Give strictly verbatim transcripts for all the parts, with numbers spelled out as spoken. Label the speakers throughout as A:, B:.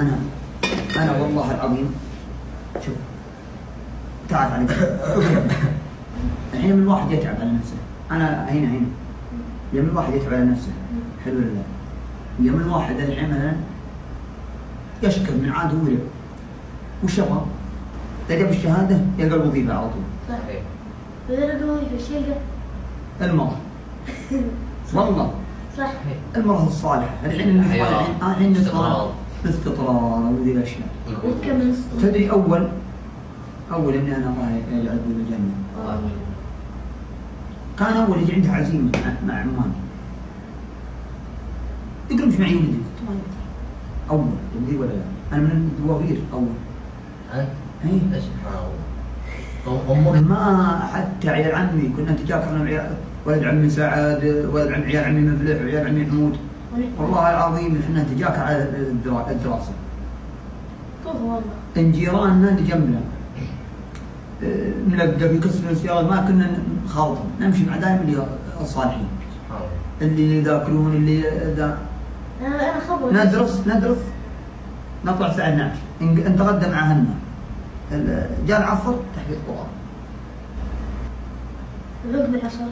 A: أنا أنا والله العظيم شوف تعال عليك الحين من الواحد يتعب على نفسه. أنا هنا هنا يوم الواحد يتعب على نفسه حلو لله، يوم الواحد الحين مثلا يشكر من عاد هو وشغل تجيب الشهادة يلقى الوظيفة على طول.
B: صحيح. إذا لقى الوظيفة ايش يلقى؟
A: المرأة. والله.
B: صح.
A: المرأة الصالحة، الحين الحين الحين الاستقرار وذي الأشياء.
B: وتكمل.
A: تدري أول أول إني أنا الله يجعل في الجنة. كان أول يجي عنده عزيمة مع عماني. يقول مش معي ولدي، قلت ما يقدر. أول ولدي ولا لا؟ أنا من الدواوير أول.
C: أنت؟
A: إيه.
C: ليش ما
A: ما حتى عيال عمي كنا نتجاكرنا عيال ولد عمي سعد، ولد عم عيال عمي مفلح، وعيال عمي حمود. والله العظيم احنا نتجاكر على الدراسة.
B: والله.
A: إن جيراننا اللي جنبنا ملقى يكسرون السيارات ما كنا نخالطهم، نمشي مع دائما اللي الصالحين. اللي يذاكرون اللي ذا.
B: أنا خبر.
A: ندرس ندرس نطلع الساعة اثنعش، نتغدى مع أهلنا. جاء العصر تحفيظ قرآن.
B: عقب العصر.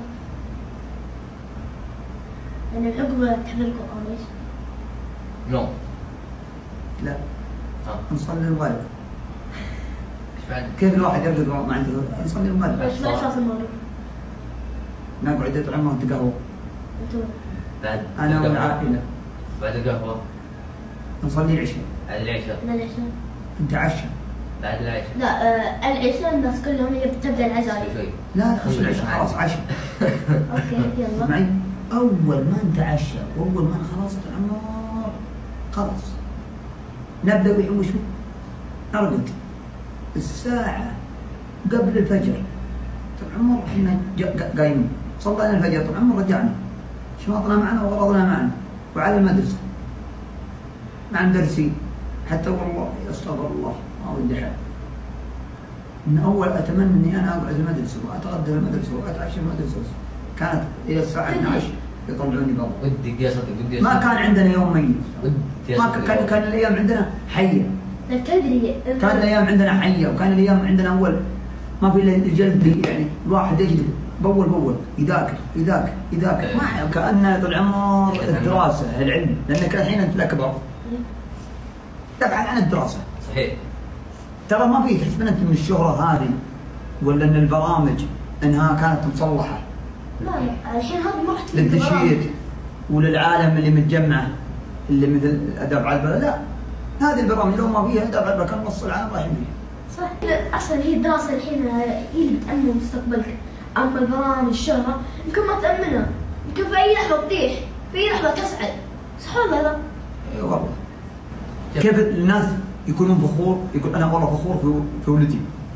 B: يعني عقب تحفيظ القرآن ايش؟
C: نوم.
A: لا.
C: اه.
A: نصلي المغرب.
C: ايش بعد؟
A: كيف الواحد يرقد ما عنده يصلي المغرب؟
B: ايش بعد صلاة المغرب؟
A: نقعد نطعمه ونتقهوى.
B: انتم؟
C: بعد
A: أنا والعائلة.
C: بعد القهوة.
A: نصلي العشاء.
C: بعد العشاء.
B: بعد العشاء.
A: نتعشى.
C: بعد العشاء.
B: لا آه العشاء الناس كلهم تبدا العزاء.
C: شوي.
A: لا خش العشاء خلاص عشاء.
B: اوكي يلا.
A: معي أول ما نتعشى وأول ما خلصت العمر خلاص نبدأ وش نرقد الساعة قبل الفجر. طبعا عمر احنا قايمين صلينا الفجر، طبعا عمر رجعنا شمطنا معنا وغرضنا معنا وعلى المدرسة مع مدرسين حتى والله استغفر الله ما ودي حال. من أول أتمنى إني أنا أقعد المدرسة وأتغدى المدرسة وأتعشى المدرسة، كانت إلى الساعة اثنعش يطلعوني برا.
C: ودي قصدك ودي
A: ما كان عندنا يوم ميت. ما كان كان الأيام عندنا حية.
B: لا تدري.
A: كان الأيام عندنا حية وكان الأيام عندنا أول ما في إلا الجلد، يعني الواحد يجلد بول بول يذاكر يذاكر يذاكر ما كأنه طول عمر الدراسة العلم، لأنك الحين أنت الأكبر تبحث عن الدراسة.
C: صحيح.
A: ترى ما في تحسبن أنت من الشهرة هذه ولا أن البرامج أنها كانت مصلحة.
B: لا لا الحين هذا ما رحت
A: للتشييد وللعالم اللي متجمع اللي مثل أداب على البلد، لا هذه البرامج لو ما فيها أداب على البلد كان نص العالم رايحين فيها.
B: صح. اصلا هي الدراسه الحين هي اللي بتامن مستقبلك، اما البرامج الشهره يمكن ما تامنها، يمكن في اي لحظه تطيح، في اي لحظه تصعد، صح ولا لا؟
A: اي والله. كيف الناس يكونون فخور، يقول انا والله فخور في في ولدي.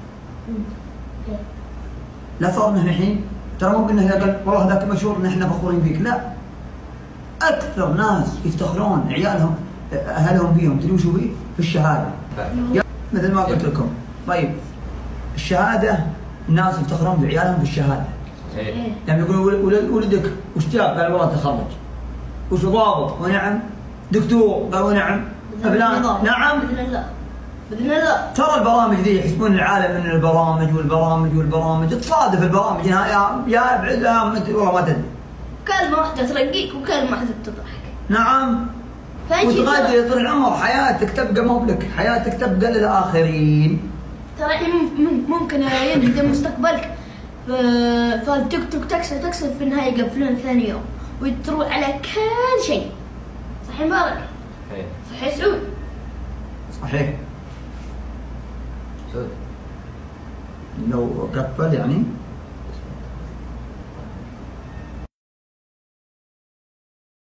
A: لا صار نحن الحين ترى مو انه قال والله هذاك مشهور ان احنا فخورين فيك، لا. اكثر ناس يفتخرون عيالهم اهلهم بيهم تدري وشو فيه؟ في الشهاده. مثل ما قلت لكم. طيب الشهاده الناس يفتخرون بعيالهم بالشهاده.
C: صحيح.
A: يعني يقولوا ولدك وش جاب؟ قال والله تخرج. وش ضابط؟ ونعم. دكتور؟ قال ونعم. فلان؟ نعم.
B: باذن الله. باذن الله.
A: ترى البرامج ذي يحسبون العالم من البرامج والبرامج والبرامج، تصادف البرامج يا يا ابعد والله ما تدري.
B: كلمه واحده ترقيك وكلمه واحده تضحك.
A: نعم. وتغادر طول العمر حياتك تبقى مو لك، حياتك تبقى للآخرين.
B: ترى الحين ممكن ينهدم مستقبلك فالتيك توك تكسر تكسر في النهاية يقفلون ثاني يوم وتروح على كل شيء. صحيح مبارك؟
C: صحيح.
B: صحيح سعود؟
A: صحيح.
C: سعود
A: لو قفل يعني